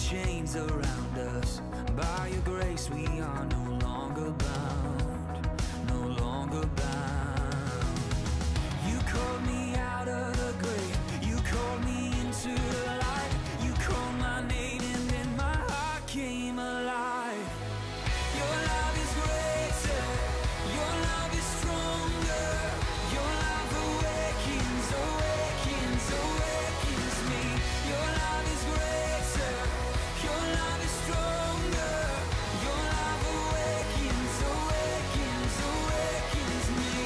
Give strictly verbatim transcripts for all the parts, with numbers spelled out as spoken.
chains around us. By your grace we are no longer bound, no longer bound. You called me out of the grave, you called me into the light. You called my name and then my heart came alive. Your love is greater, your love is stronger. Your love awakens, awakens, awakens me. Your love is greater, your love is stronger. Your love awakens, awakens, awakens me.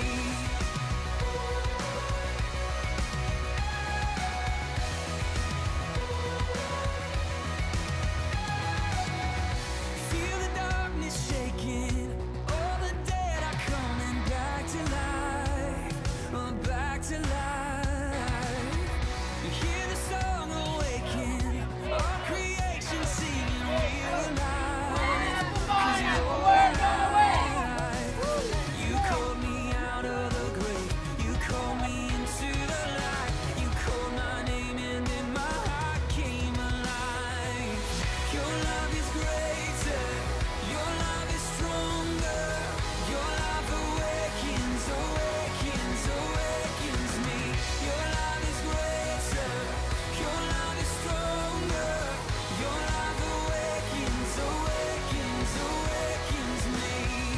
Feel the darkness shaking, all the dead are coming back to life, uh, back to life. You hear the song awaken, all creation singing real life, 'cause you're alive. You called me out of the grave, you called me into the light. You called my name and then my heart came alive. Your love is greater, your love is stronger. Your love awakens, awakens, awakens me. Your love is greater, your love is stronger. Your love awakens, awakens, awakens me.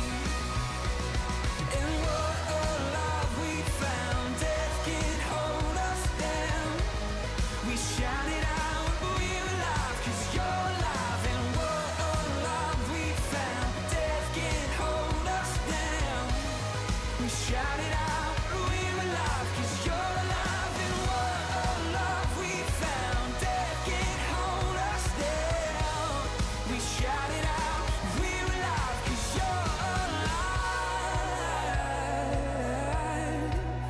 And what a love we found, death can't hold us down. We shout it out, we're alive 'cause you're alive. And what a love we found, death can't hold us down. We shout it out, we're alive 'cause you're alive. And what a love we found, death can't hold us down. We shout it out, we're alive 'cause you're alive.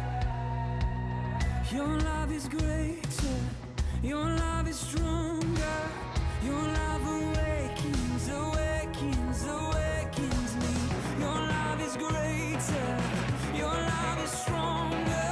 Your love is greater, your love is stronger. Your love awakens, awakens, awakens me. Your love is greater, your love is stronger.